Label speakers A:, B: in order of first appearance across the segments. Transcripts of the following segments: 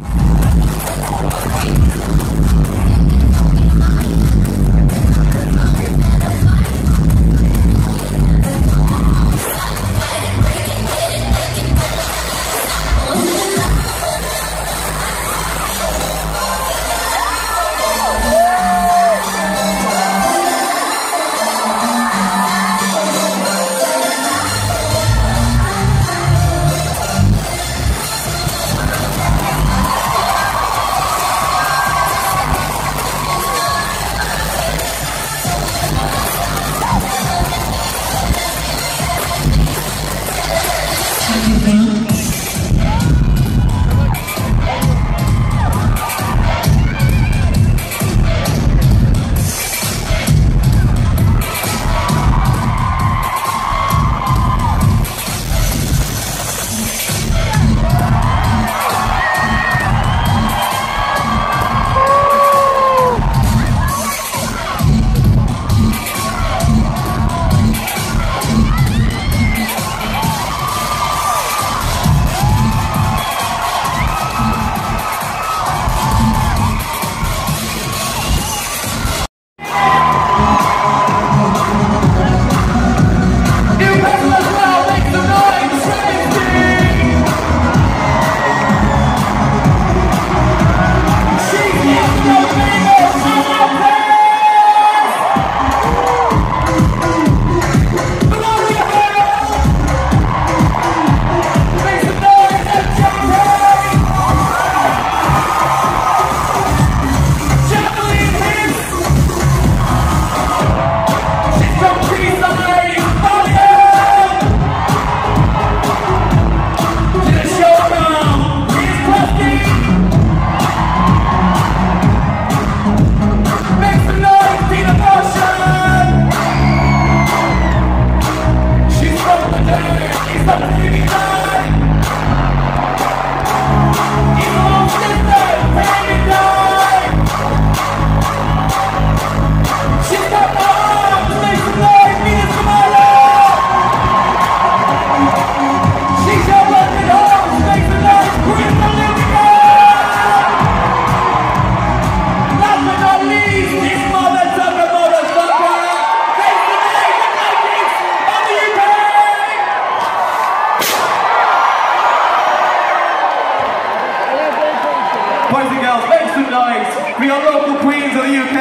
A: Boys and girls, make some noise for your local queens of the UK.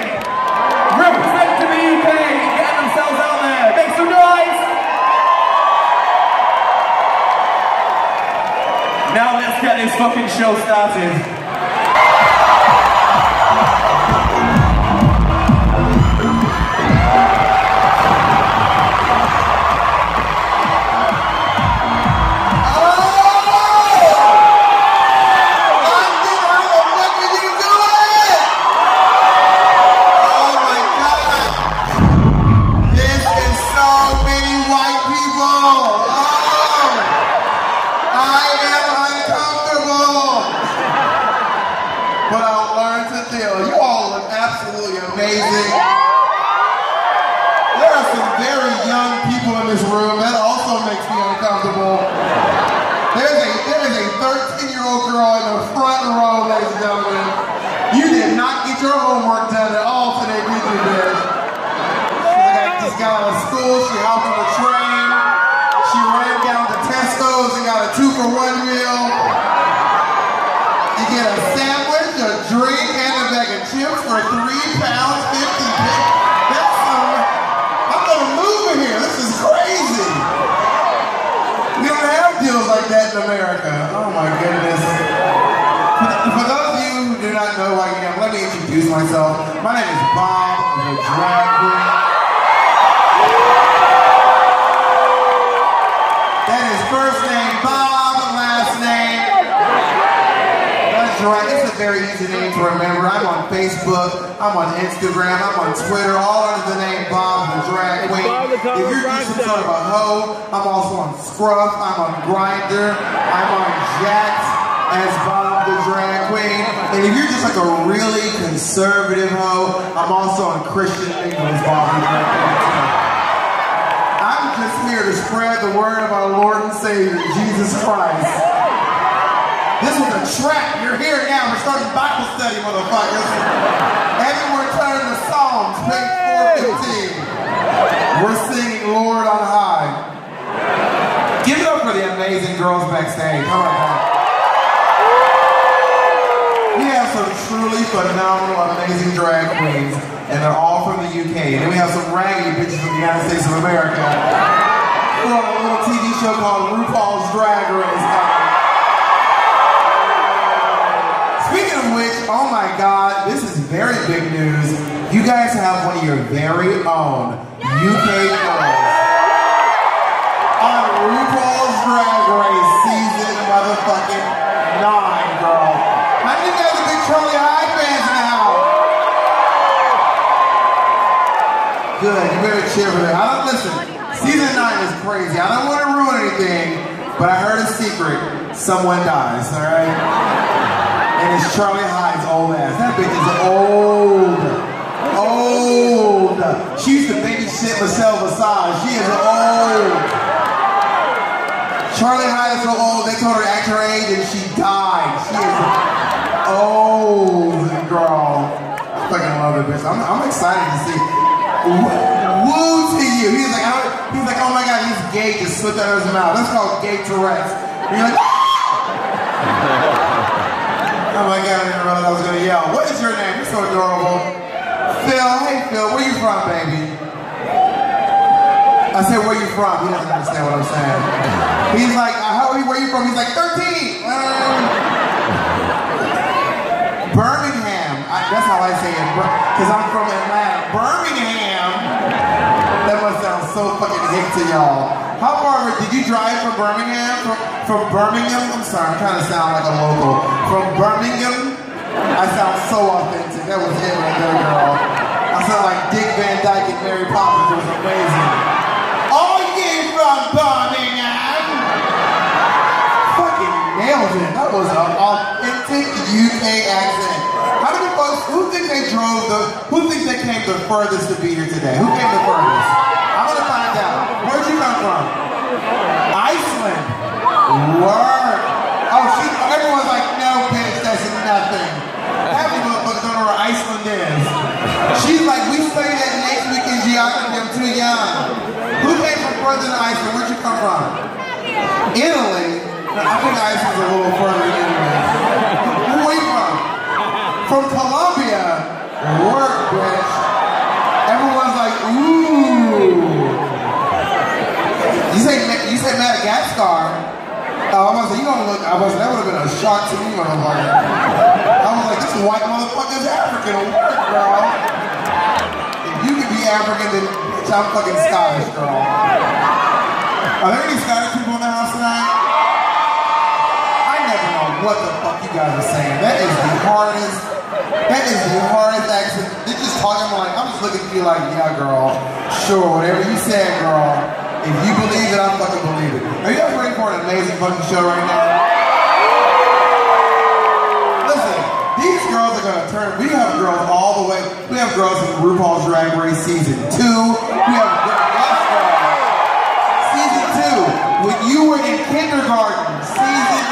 A: Representing the UK, getting themselves out there. Make some noise. Now let's get this fucking show started.
B: Amazing. There are some very young people in this room. That also makes me uncomfortable. There is a 13-year-old girl in the front row, ladies and gentlemen. You did not get your homework done at all today, did you, bitch? She just got out of school. She hopped on the train. She ran down to Tesco's and got a 2-for-1 meal. You get a sandwich, a drink, and a bag of chips for £3.50. That's I'm gonna move in here. This is crazy. We don't have deals like that in America. Oh my goodness. For those of you who do not know who I am, let me introduce myself. My name is Bob, the drag queen. That is first name Bob, last name. Right. It's a very easy name to remember. I'm on Facebook, I'm on Instagram, I'm on Twitter, all under the name Bob the Drag Queen. If you're just some sort of a hoe, I'm also on Scruff, I'm on Grindr, I'm on Jacked as Bob the Drag Queen. And if you're just like a really conservative hoe, I'm also on Christian Mingle as Bob the Drag Queen. I'm just here to spread the word of our Lord and Savior, Jesus Christ. This was a trap. You're here now. We're starting Bible study, motherfuckers. Everyone turn to Psalms, page 415. We're singing Lord on High. Give it up for the amazing girls backstage. How about that? We have some truly phenomenal, amazing drag queens, and they're all from the UK. And then we have some raggedy bitches from the United States of America. We're on a little TV show called RuPaul's Drag Race. Speaking of which, oh my God, this is very big news. You guys have one of your very own UK girls on RuPaul's Drag Race season motherfucking 9, girl. How many of you guys are big Charlie Hyde fans in the house? Good, you better cheer for that. Listen, season 9 is crazy. I don't want to ruin anything, but I heard a secret. Someone dies, all right? And it's Charlie Hyde's old ass. That bitch is old. Old. She used to babysit Michelle Visage. She is old. Charlie Hyde is so old, they told her to act her age and she died. She is old, girl. I fucking love that bitch. I'm excited to see. Woo to you. He's like, oh my God, he's gay, just slipped out of his mouth. That's called gay Tourette's. And you're like, oh my God, I didn't realize I was gonna yell. What is your name? You're so adorable. Phil, hey Phil, where you from, baby? I said, where you from? He doesn't understand what I'm saying. He's like, where you from? He's like, 13. Birmingham. That's how I say it, because I'm from Atlanta. Birmingham. That must sound so fucking hick to y'all. How far did you drive from Birmingham? From Birmingham? I'm sorry, I'm trying to sound like a local. From Birmingham? I sound so authentic. That was it right there, girl. I sound like Dick Van Dyke and Mary Poppins. It was amazing. Are you from Birmingham? Fucking nailed it. That was an authentic UK accent. How many folks, who think they came the furthest to be here today? Who came the furthest? I'm gonna find out. Where'd you come from? Iceland. Word. Oh, everyone's like, no, bitch, that's nothing. Half of you motherfuckers don't know where Iceland is. She's like, we studied that next week in geography, I'm too young. Who came from further than Iceland? Where'd you come from? Italy? No, I think Iceland's a little further than Italy. Where are you from? From Colombia. Work, bitch. Everyone's like, ooh. You say Madagascar. I was like, that would have been a shock to me, motherfucker. I was like, this white motherfucker's African. Work, girl. If you can be African, then bitch, I'm fucking Scottish, girl. Are there any Scottish people in the house tonight? I never know what the fuck you guys are saying. That is the hardest accent. They're just talking like, I'm just looking at you like, yeah, girl. Sure, whatever you said, girl. If you believe it, I fucking believe it. Are you guys ready for an amazing fucking show right now? Listen, these girls are gonna turn. We have girls all the way. We have girls in RuPaul's Drag Race season 2. We have season 2. When you were in kindergarten, season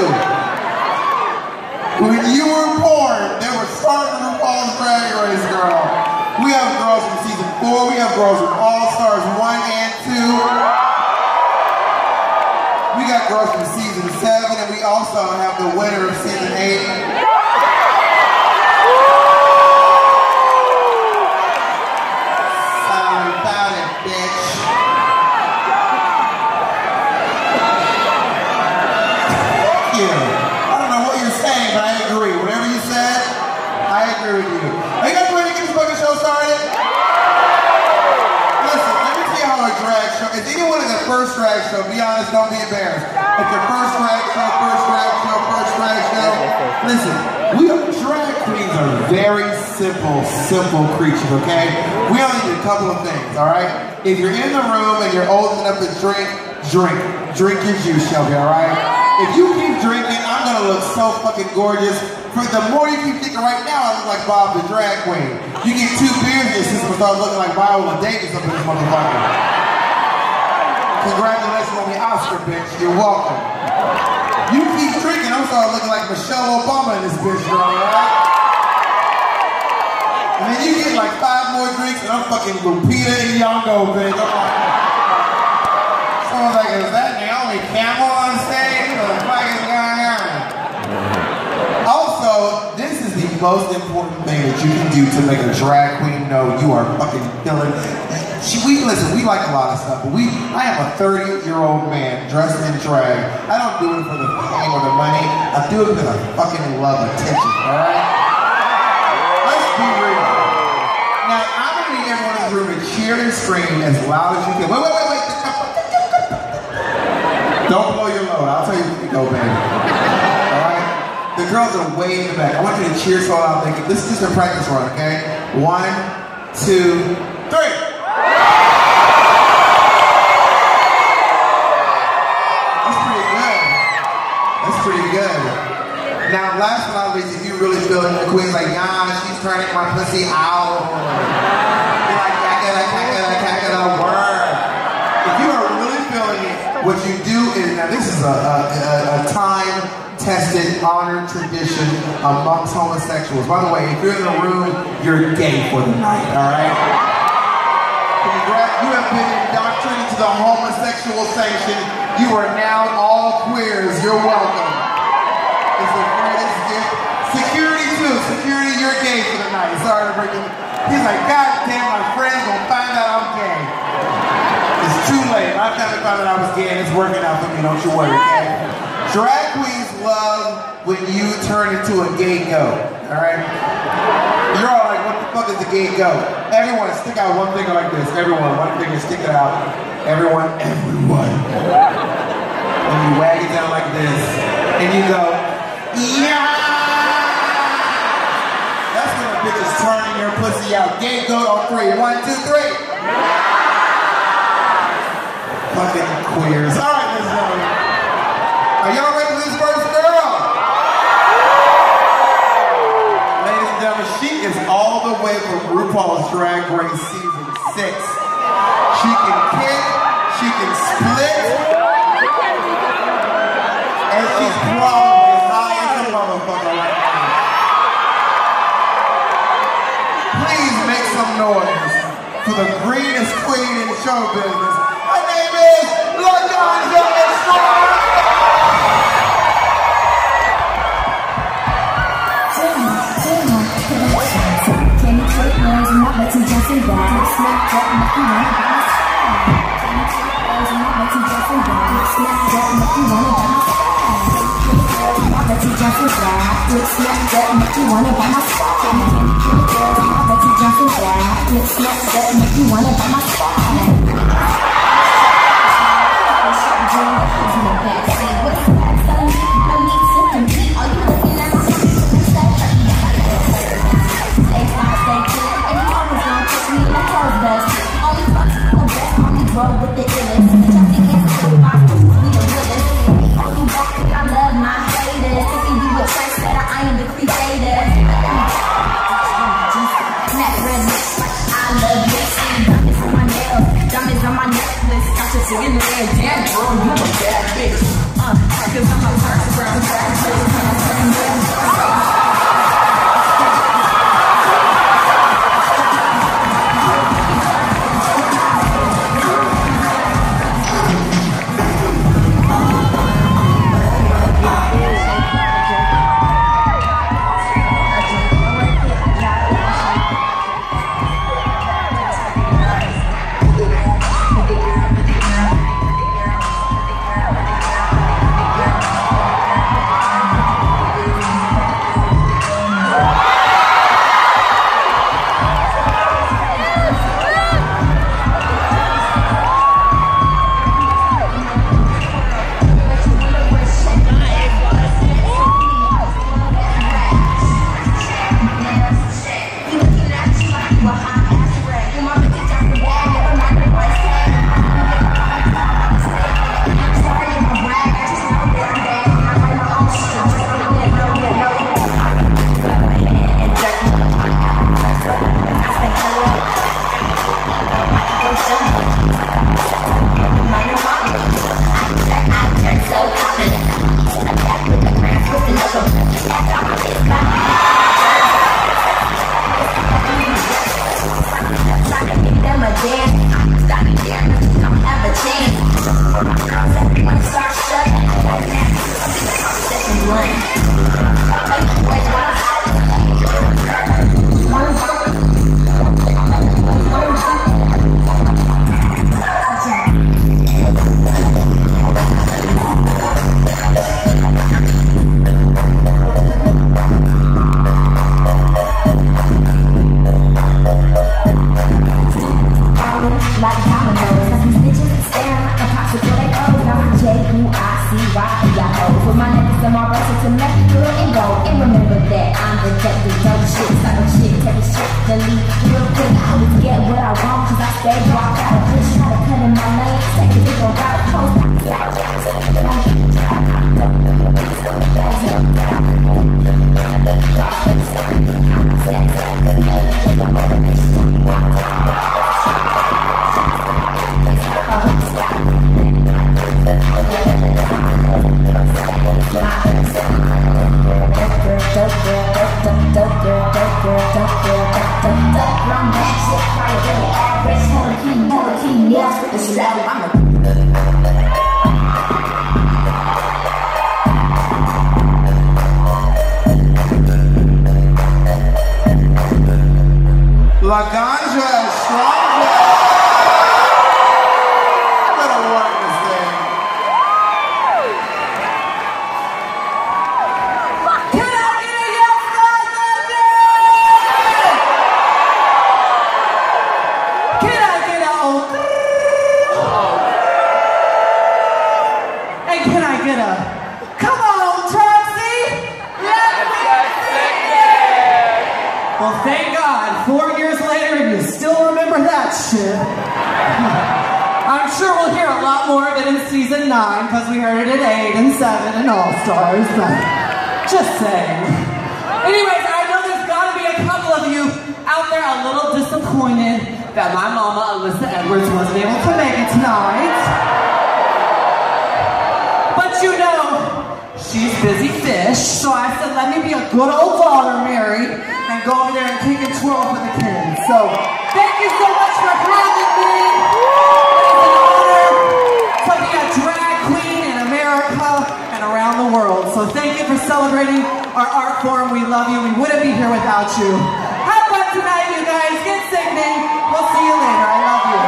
B: 2. When you were born, they were starting RuPaul's Drag Race, girl. We have girls from season 4. We have girls from All Stars 1 and 2. We got girls from season 7, and we also have the winner of season 8. Sorry about it, bitch. Thank you. I don't know what you're saying, but I agree. Whatever you said, I agree with you. Are you guys ready to get this fucking show started? Listen, let me tell you how a drag show. Is anyone in the first drag show? Be honest, don't be embarrassed. It's your first drag show. Listen, drag queens are very simple creatures, okay? We only need a couple of things, all right? If you're in the room and you're old enough to drink. Drink your juice, Shelby, all right? If you keep drinking, I'm gonna look so fucking gorgeous. The more you keep drinking right now, I look like Bob the drag queen. You get 2 beers, your sister will start looking like Viola Davis up in this motherfucker. Congratulations on the Oscar, bitch. You're welcome. You keep drinking, I'm starting looking like Michelle Obama in this bitch, girl, right? And then you get like 5 more drinks and I'm fucking Lupita Nyong'o, bitch. Someone's like, is that Naomi Campbell on stage? What the fuck is going on? Also, this is the most important thing that you can do to make a drag queen know you are fucking killing. Listen, we like a lot of stuff, but I am a 30-year-old man dressed in drag. I don't do it for the fame or the money. I do it because I fucking love attention, alright? Let's be real. Now, I'm gonna need everyone in this room to cheer and scream as loud as you can. Wait. Don't blow your load. I'll tell you when you go, baby. Alright? The girls are way in the back. I want you to cheer so loud. This is just a practice run, okay? 1, 2, 3. Now, last but not least, if you really feel it, the queen's like, yeah, she's turning my pussy out. You're like, cackada, word. If you are really feeling it, what you do is, now this is a time-tested, honored tradition amongst homosexuals. By the way, if you're in the room, you're gay for the night, all right? You have been indoctrinated to the homosexual sanction. You are now all queers. You're welcome. It's the greatest gift. Security too. Security, you're gay for the night. Sorry to break it. He's like, God damn, my friend's gonna find out I'm gay. It's too late. I found out I was gay and it's working out for me, don't you worry, okay? Drag queens love when you turn into a gay goat, alright? You're all like, what the fuck is a gay goat? Everyone, stick out one finger like this. Everyone, one finger, stick it out. Everyone. And you wag it down like this. And you go, yeah! That's when a bitch is turning your pussy out. Gay goat on 3. 1, 2, 3. Fucking queers. Alright, let's go. Are y'all ready for this first girl? Ladies and gentlemen, she is all the way from RuPaul's Drag Race Season 6. She can kick, she can split, and she's probably high as a motherfucker right now. Please make some noise for the greenest queen in show business. Her name is LaDonja Estrada.
C: Can you take noise and not let you just in that? Snap that, make you wanna bounce. Can you take noise and not let you just in that? Snap that, make you wanna bounce. That you just in that, lip snap that, make you wanna buy my spot. Can you take girls and all that you just in that, lip snap that, make you wanna buy my spot. Roll with the illest, jumping in the my we the realest. I love my haters, thinking you a trendsetter, I am the creator. Snap red lips like I love lipstick. Diamonds on my nails, diamonds on my necklace. Got you singing there, damn girl, you a bad bitch.
B: La Ganja is strong. Better work this thing.
D: Can I get a yes from London? Can I get a and can I get a come on, Trixie? Well, thank God, 4 years later, and you still remember that shit. I'm sure we'll hear a lot more of it in season 9, because we heard it at 8 and 7 and All Stars, but just saying. Anyways, I know there's got to be a couple of you out there a little disappointed that my mama, Alyssa Edwards, wasn't able to make it tonight. But you know, she's busy fish, so I said, let me be a good old daughter, Mary, and go over there and kick and twirl for the kids. So, thank you so much for having me. It's an honor to be a drag queen in America and around the world. So thank you for celebrating our art form. We love you. We wouldn't be here without you. Have fun tonight, you guys. Get singing. We'll see you later. I love you.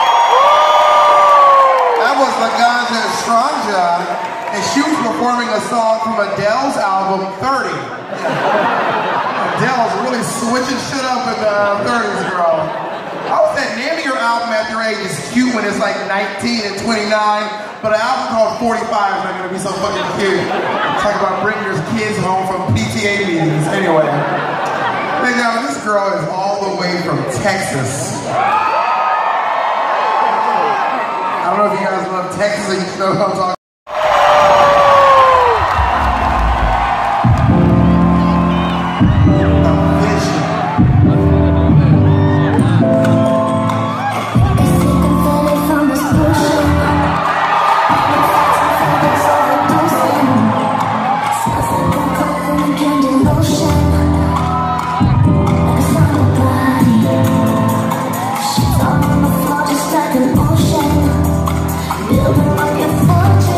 B: That was La Ganja Estranja, and she was performing a song from Adele's album, 30. Adele's really switching shit up in the 30s, girl. I was saying, naming your album at your age is cute when it's like 19 and 29, but an album called 45 is not gonna be so fucking cute. Talk about bringing your kids home from PTA meetings. Anyway, now this girl is all the way from Texas. I don't know if you guys love Texas or you know what I'm talking about.
C: Building up your fortune.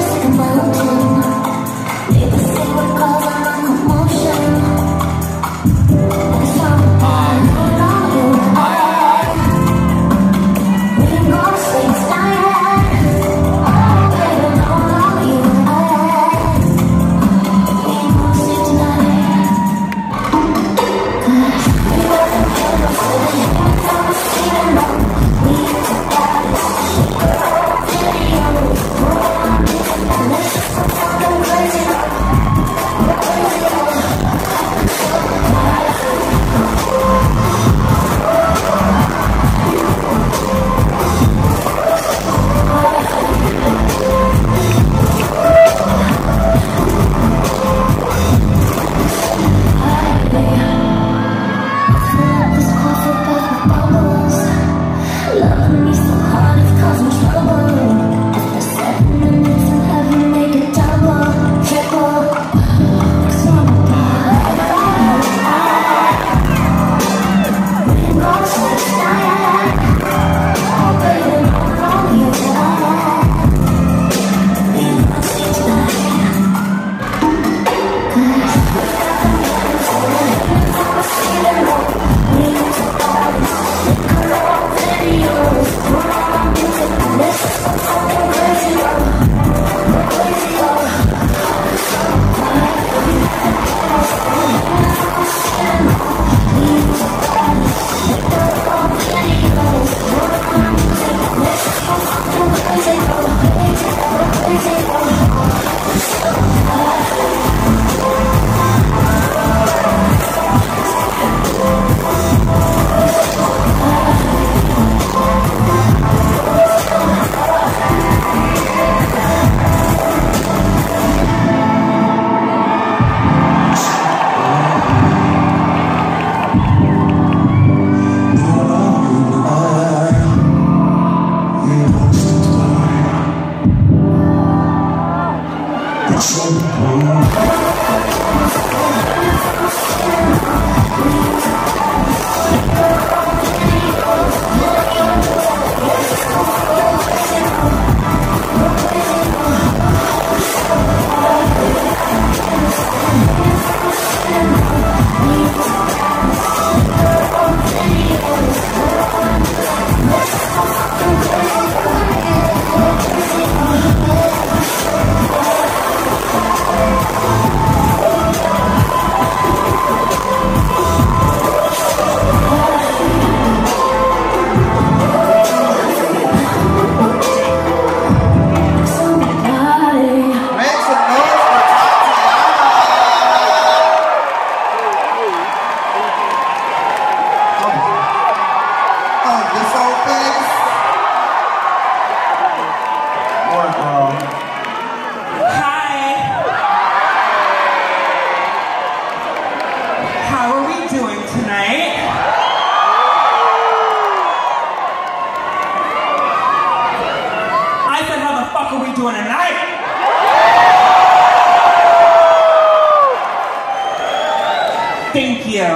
E: Thank you.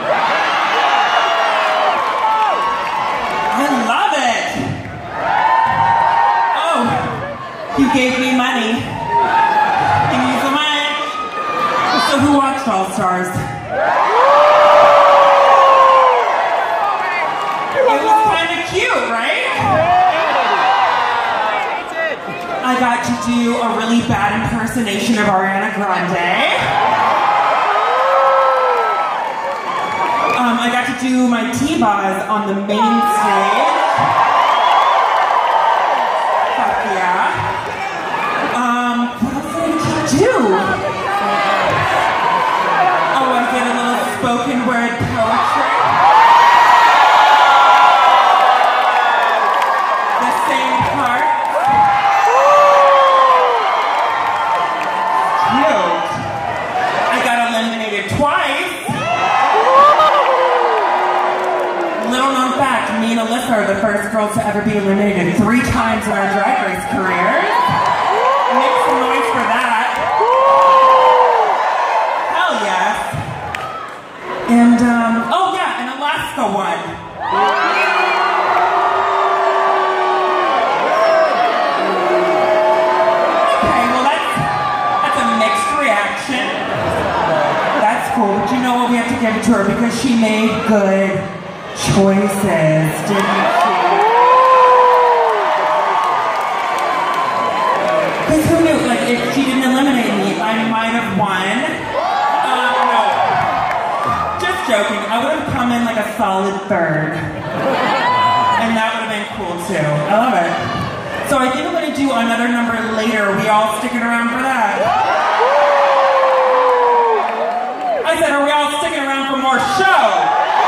E: I love it. Oh, you gave me money. Thank you so much. So who watched All Stars? It was kind of cute, right? I got to do a really bad impersonation of Ariana Grande. I got to do my T-Boz on the main stage. Fuck yeah. What else did I do? Oh, I did a little spoken word poetry. The same part. Cute. I got eliminated twice. Little known fact, me and Alyssa are the first girls to ever be eliminated 3 times in our Drag Race careers. Make some noise for that. Hell yes. And, oh yeah, an Alaska one. Okay, well that's a mixed reaction. That's cool, but you know what, we have to give it to her because she made good choices, didn't she? Because who knew, like, if she didn't eliminate me, I might have won. No. Just joking. I would have come in like a solid 3rd. And that would have been cool too. I love it. So I think I'm going to do another number later. Are we all sticking around for that? I said, are we all sticking around for more show?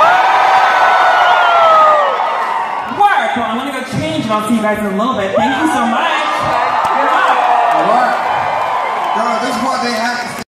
E: So I'm gonna go change and I'll see you guys in a little bit. Thank you so much. You're up.
B: All right. Girl, this is what they have to see.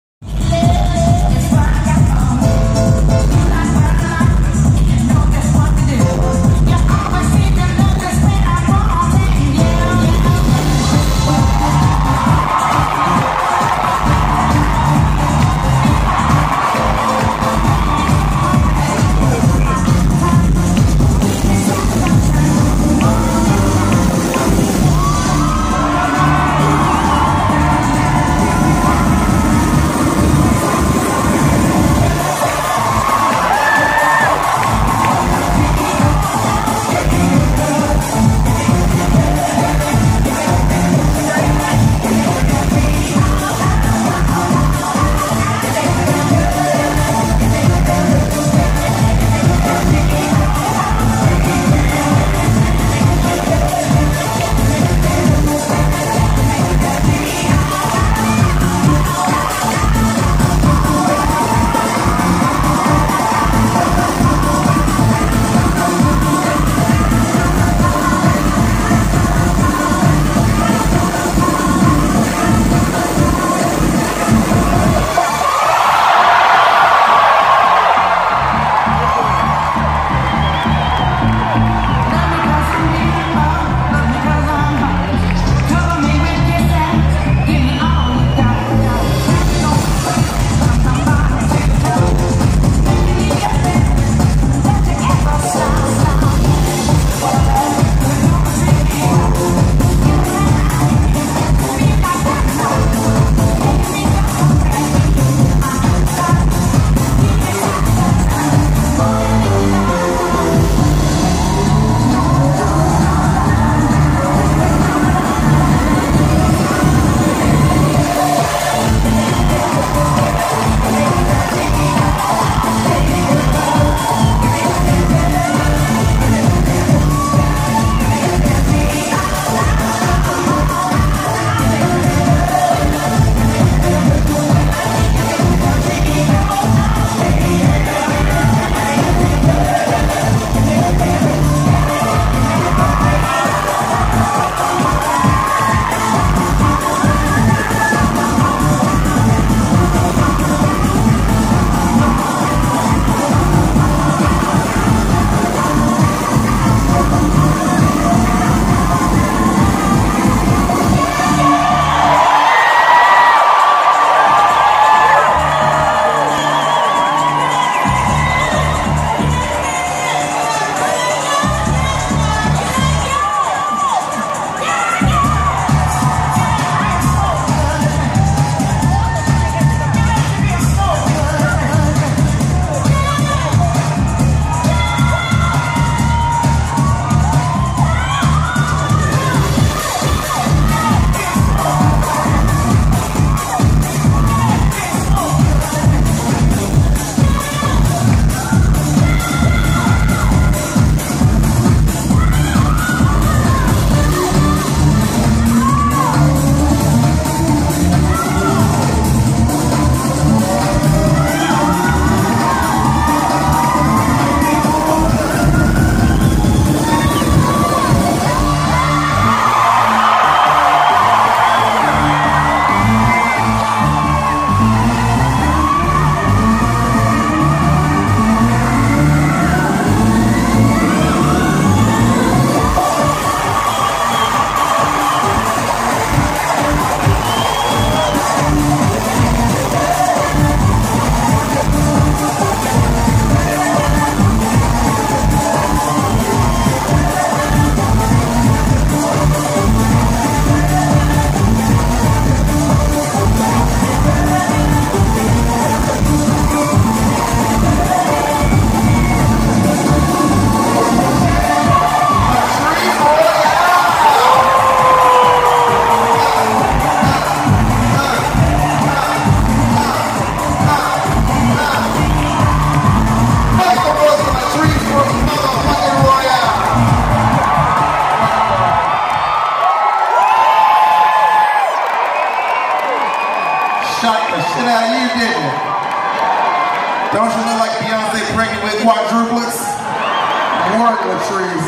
B: Don't you look like Beyonce pregnant with quadruplets? Wargler trees.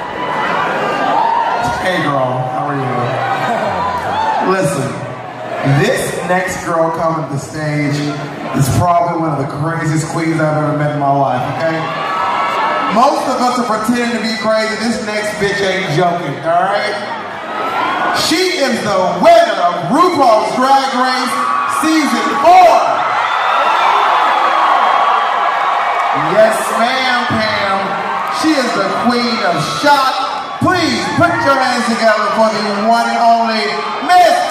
B: Hey girl, how are you? Listen, this next girl coming to the stage is probably one of the craziest queens I've ever met in my life, okay? Most of us are pretending to be crazy. This next bitch ain't joking, alright? She is the winner of RuPaul's Drag Race Season 4. Yes, ma'am, Pam. She is the queen of shock. Please put your hands together for the one and only Miss